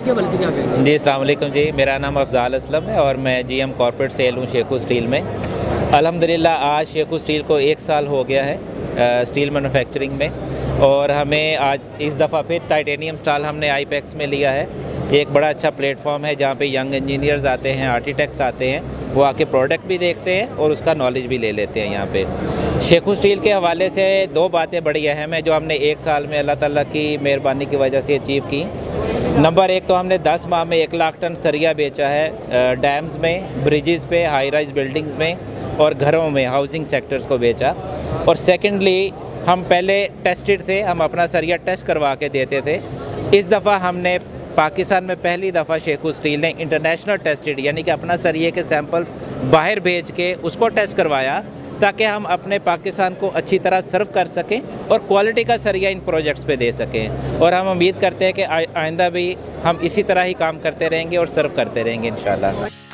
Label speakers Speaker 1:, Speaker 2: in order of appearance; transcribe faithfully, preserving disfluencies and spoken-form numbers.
Speaker 1: के हवाले से क्या कहेंगे?
Speaker 2: जी अस्सलाम वालेकुम जी, मेरा नाम अफजाल असलम है और मैं जीएम कॉर्पोरेट सेल हूँ शेखू स्टील में। अल्हम्दुलिल्लाह आज शेखू स्टील को एक साल हो गया है स्टील मैन्युफैक्चरिंग में, और हमें आज इस दफ़ा फिर टाइटेनियम स्टॉल हमने आईपेक्स में लिया है। एक बड़ा अच्छा प्लेटफॉर्म है जहाँ पे यंग इंजीनियर्स आते हैं, आर्किटेक्ट्स आते हैं, वो आके प्रोडक्ट भी देखते हैं और उसका नॉलेज भी ले लेते हैं। यहाँ पे शेखू स्टील के हवाले से दो बातें बड़ी अहम है जो हमने एक साल में अल्लाह ताला की मेहरबानी की वजह से अचीव की। नंबर एक तो हमने दस माह में एक लाख टन सरिया बेचा है डैम्स में, ब्रिजेस पे, हाई राइज बिल्डिंग्स में और घरों में, हाउसिंग सेक्टर्स को बेचा। और सेकेंडली हम पहले टेस्टेड थे, हम अपना सरिया टेस्ट करवा के देते थे। इस दफ़ा हमने पाकिस्तान में पहली दफ़ा शेखू स्टील ने इंटरनेशनल टेस्टेड यानी कि अपना सरिये के सैंपल्स बाहर भेज के उसको टेस्ट करवाया, ताकि हम अपने पाकिस्तान को अच्छी तरह सर्व कर सकें और क्वालिटी का सरिया इन प्रोजेक्ट्स पे दे सकें। और हम उम्मीद करते हैं कि आइंदा भी हम इसी तरह ही काम करते रहेंगे और सर्व करते रहेंगे इंशाल्लाह।